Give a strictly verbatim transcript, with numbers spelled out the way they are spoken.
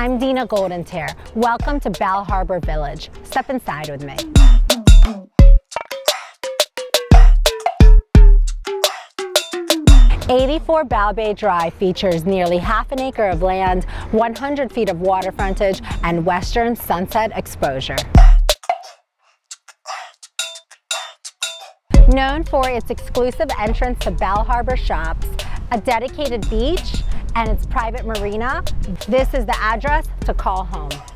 I'm Dina Goldentayer. Welcome to Bal Harbour Village. Step inside with me. eighty-four Bal Bay Drive features nearly half an acre of land, one hundred feet of water frontage, and western sunset exposure. Known for its exclusive entrance to Bal Harbour Shoppes, a dedicated beach, and its private marina, this is the address to call home.